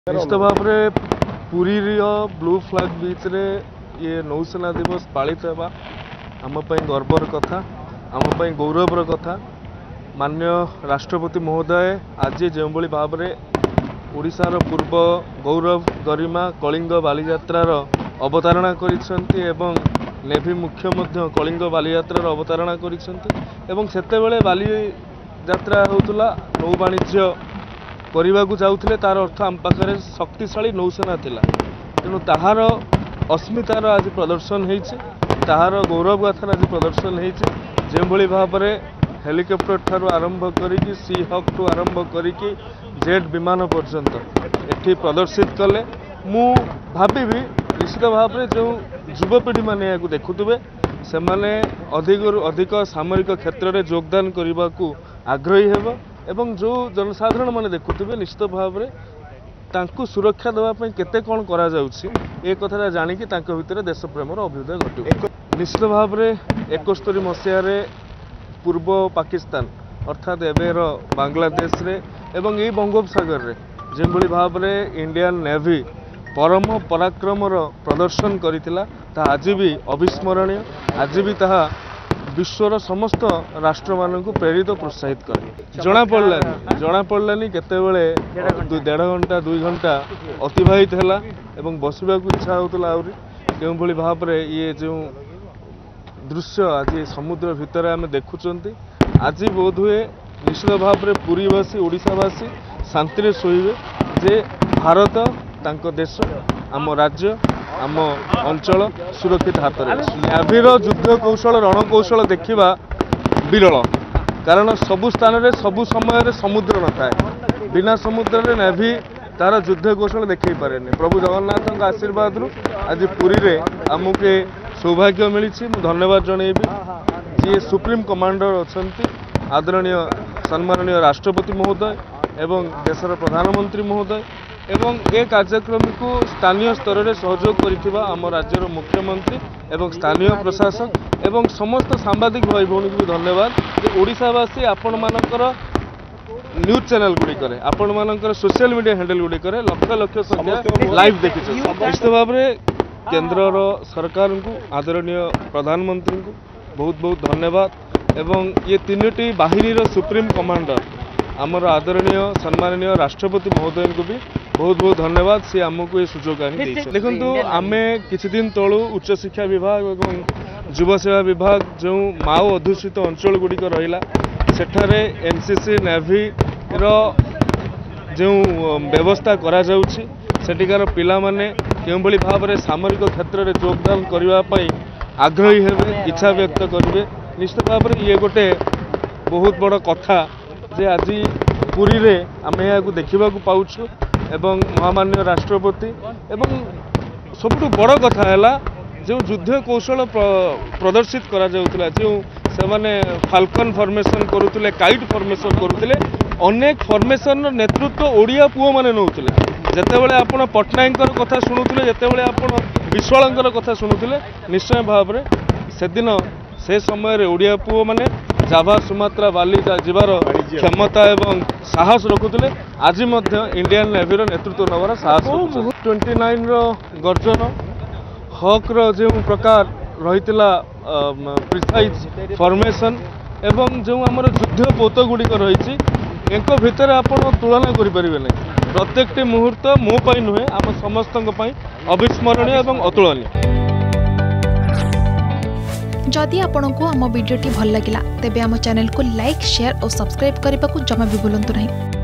निश्चित भाव में पुरी ब्लू फ्लैग बीच रे ये नौसेना दिवस पालित होगा आमपाई गर्वर कथा आमपाई गौरवर कथा। माननीय राष्ट्रपति महोदय आज जो भाव में ओडिशार पूर्व गौरव गरिमा कलिंग बालीयात्रार अवतारणा करिसेंती एवं नेभी मुख्य मध्य कलिंग बालीयात्रार अवतारणा करिसेंती एवं सेतेबेले बालीयात्रा होउतला नौ वाणिज्य करने को जाऊे तार अर्थ आम पाखे शक्तिशाली नौसेना थिला तेणु ताहार अस्मितार आज प्रदर्शन होती ताहार गौरव गाथार आज प्रदर्शन होती जो भाव में हेलिकॉप्टर ठारू आरंभ करी सी हक टू आरंभ करी जेट विमान पर्यंत एठी प्रदर्शित कले मु भावी निश्चित भाव में जो युवपीढ़ी मैंने देखुवे से माने अधिक सामरिक क्षेत्र में योगदान करने को आग्रही हेब एवं जो जनसाधारण मैंने देखुवे निश्चित भाव में तांकु सुरक्षा देवाई केते कौन करा जाउछि ए कथा जानिकी तांको भितर देश प्रेमर अभ्युदय घटू। निश्चित भाव में 71 मसीह पूर्व पाकिस्तान अर्थात एवेर बांग्लादेश रे एवं ये बंगोपसागर रे जेभली भाव में इंडियन नेवी परम पराक्रमर प्रदर्शन करितिला ता आज भी अविस्मरणीय आज भी ताहा विश्वर समस्त राष्ट्र मानक प्रेरित प्रोत्साहित करे। जना पड़लानी केतेबेले 1.5 घंटा 2 घंटा अतिवाहित हैला एवं बसवा इच्छा होतला आउरी केउ भली भाव में ये जो दृश्य आज समुद्र भितर आम देखुचंती आज बोध हुए निश्चित भाव में पुरीवासी ओडिशावासी शांति शोइबे जे भारत तांको देश आम राज्य आम अंचल सुरक्षित हाथ में। नेवीर युद्ध कौशल रणकौशल देखा विरल कारण सबु स्थान में सबु समय समुद्र न थाए बिना समुद्र रे नेवी तार युद्ध कौशल देखई पारे। प्रभु जगन्नाथ आशीर्वाद आज पुरी रे आमुके सौभाग्य मिली धन्यवाद जनइबी जी सुप्रीम कमांडर अच्छा आदरणीय सम्माननीय राष्ट्रपति महोदय एवं देशर प्रधानमंत्री महोदय एवं ए कार्यक्रम को स्थानीय स्तर में सहयोग करिथिबा आम राज्यर मुख्यमंत्री एवं स्थानीय प्रशासक एवं समस्त सांबादिक भाई भौणी को धन्यवाद जे ओडिशावासी आपण मानकर न्यूज चैनल गुड़िकर आपण मानकर सोशल मीडिया हैंडल गुड़िकर लक्ष लक्ष संख्या लाइव देखी निश्चित भाव में केंद्र सरकार को आदरणीय प्रधानमंत्री को बहुत बहुत धन्यवाद एवं ये 3टी बाहिनी सुप्रीम कमांडर आमर आदरणीय सम्माननीय राष्ट्रपति महोदय को भी बहुत बहुत धन्यवाद सी आमको ये सुजोग आनी देखु आमे किछि दिन तलू उच्च शिक्षा विभाग और युवा सेवा विभाग जो माओ अध्युषित अंचल गुड़िक रहा सेठारे एनसीसी नेवी रो जो व्यवस्था करा जाउछि सेटिकार पिला माने केउ भली भाव में सामरिक क्षेत्र में योगदान करने आग्रही हेबे इच्छा व्यक्त करेंगे। निश्चित भाव में ये गोटे बहुत बड़ कथा जे आज पुरी रे आमे याकु देखिबा को पाउछु एवं महामान्य राष्ट्रपति एवं सबुठ बड़ कथा है जो युद्ध कौशल प्रदर्शित करा जाउतला जो से माने फाल्कन फॉर्मेशन करुतले काइट फॉर्मेशन करुतले अनेक फॉर्मेशन नेतृत्व ओडिया पुओ माने नउतले जेतेबेले आपण पटनायकर कथा शुणुतले जेतेबेले आपण विश्वालंकर कथा शुणुतले निश्चय भाव में से दिन से समय रे ओडिया पुओ माने जाभा सुमात्रा बाली जीवार क्षमता एवं साहस रखुले आज इंडियन नेवीर नेतृत्व नवर साहस 29 गर्जन हक जो प्रकार रही प्रिसाइज फॉर्मेशन एवं जो आम युद्ध पोत गुड़िक रही एक भितर आप तुलना करें ना प्रत्येक मुहूर्त मो नुहे आम समस्त अविस्मरणीय एवं अतुलनीय। जदि आपंक आम भिडी भल लगा तेब आम चैनल को लाइक शेयर और सब्सक्राइब करने को जमा भी भूलु नहीं।